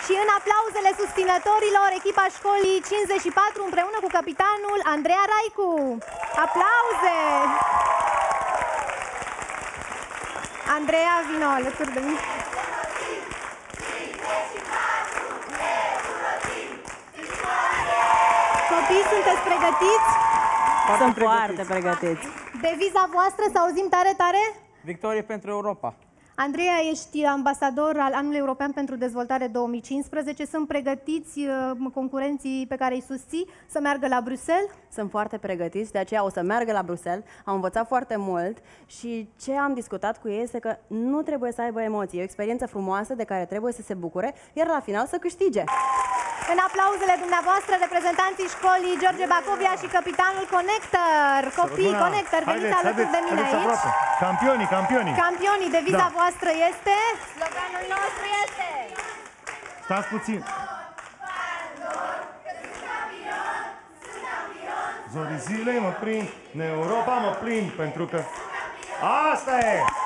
Și în aplauzele susținătorilor, echipa școlii 54 împreună cu capitanul Andreea Raicu. Aplauze! Andreea, vino alături de mine. Copii, sunteți pregătiți? Sunt foarte pregătiți. Deviza voastră, să auzim tare, tare? Victorie pentru Europa. Andreea, ești ambasador al Anului European pentru Dezvoltare 2015. Sunt pregătiți concurenții pe care îi susții să meargă la Bruxelles? Sunt foarte pregătiți, de aceea o să meargă la Bruxelles. Am învățat foarte mult și ce am discutat cu ei este că nu trebuie să aibă emoții. E o experiență frumoasă de care trebuie să se bucure, iar la final să câștige. În aplauzele dumneavoastră, reprezentanții școlii George Bacovia și capitanul Connector. Copii, Connector, veniți alături de mine aici. Campioni. Campionii, deviza voastră este? Sloganul nostru este... Stați puțin. Zorii zilei mă prind, în Europa mă plimb, pentru că asta e!